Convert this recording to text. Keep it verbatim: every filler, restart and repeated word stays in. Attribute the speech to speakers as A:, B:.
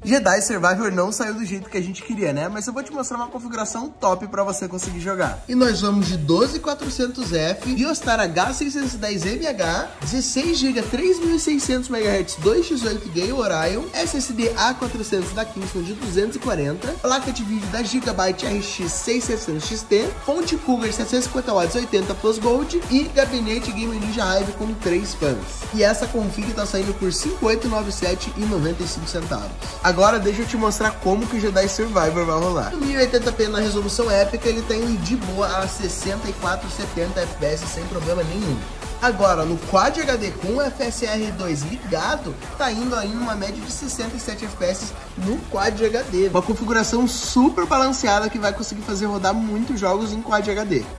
A: Jedi Survivor não saiu do jeito que a gente queria, né? Mas eu vou te mostrar uma configuração top pra você conseguir jogar. E nós vamos de doze mil e quatrocentos F, Biostar H seiscentos e dez M H, dezesseis gigas, três mil e seiscentos megahertz, dois por oito Gale Orion, S S D A quatrocentos da Kingston de duzentos e quarenta, placa de vídeo da Gigabyte R X seiscentos e setecentos X T, fonte Cougar setecentos e cinquenta watts oitenta plus Gold e gabinete Game Ninja Hive com três fãs. E essa config tá saindo por cinquenta e oito reais e noventa e sete centavos e noventa e cinco centavos. Agora deixa eu te mostrar como que o Jedi Survivor vai rolar. No mil e oitenta p na resolução épica, ele tem de boa a sessenta e quatro, setenta F P S sem problema nenhum. Agora, no Quad H D com o F S R dois ligado, tá indo aí numa média de sessenta e sete F P S no Quad H D. Uma configuração super balanceada que vai conseguir fazer rodar muitos jogos em Quad H D.